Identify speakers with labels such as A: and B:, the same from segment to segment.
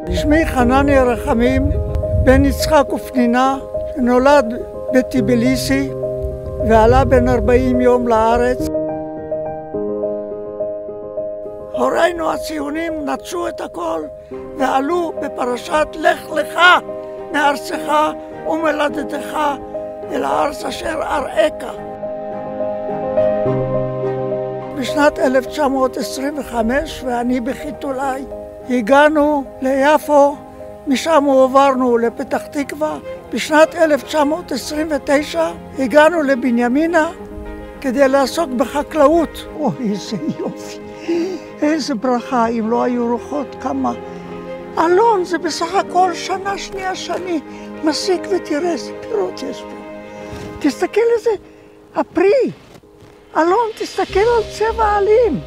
A: שמי חנני רחמים, בן יצחק ופנינה, נולד בטיביליסי ועלה בן 40 יום לארץ. הורינו הציונים נטשו את הכל ועלו בפרשת לך לך מארצך ומולדתך אל הארץ אשר אראך. בשנת 1925 ואני בחיתולי הגענו ליפו, משם הועברנו לפתח תקווה. בשנת 1929 הגענו לבנימינה כדי לעסוק בחקלאות. אוי, איזה יופי, איזה ברכה, אם לא היו רוחות כמה. אלון זה בסך הכל שנה שנייה שאני מסיק ותראה איזה פירות יש פה. תסתכל איזה הפרי. אלון, תסתכל על צבע העלים.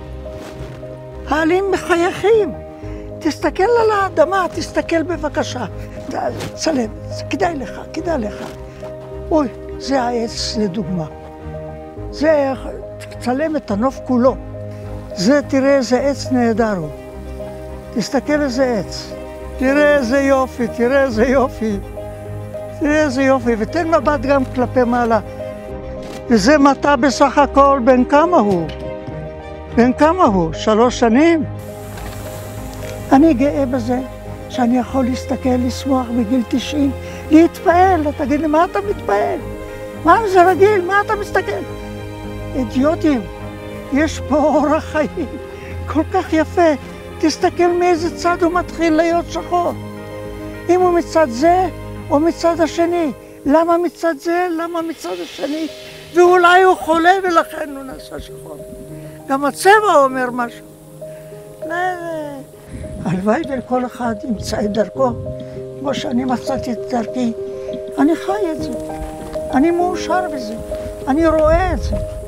A: העלים מחייכים. תסתכל על האדמה, תסתכל בבקשה. צלם, כדאי לך, כדאי לך. אוי, זה העץ לדוגמה. זה, תצלם את הנוף כולו. זה, תראה איזה עץ נהדר הוא. תסתכל איזה עץ. תראה איזה יופי, תראה איזה יופי. תראה איזה יופי, ותן מבט גם כלפי מעלה. וזה מטע בסך הכל, בן כמה הוא? בן כמה הוא? 3 שנים? אני גאה בזה שאני יכול להסתכל, לשמוח בגיל 90, להתפעל. תגיד לי, מה אתה מתפעל? מה זה רגיל? מה אתה מסתכל? אידיוטים, יש פה אורח חיים כל כך יפה. תסתכל מאיזה צד הוא מתחיל להיות שחור. אם הוא מצד זה או מצד השני. למה מצד זה? למה מצד השני? ואולי הוא חולה ולכן הוא נעשה שחור. גם הצבע אומר משהו. הלוואי וכל אחד ימצא את דרכו, כמו שאני מצאתי את דרכי. אני חי את זה, אני מאושר בזה, אני רואה את זה.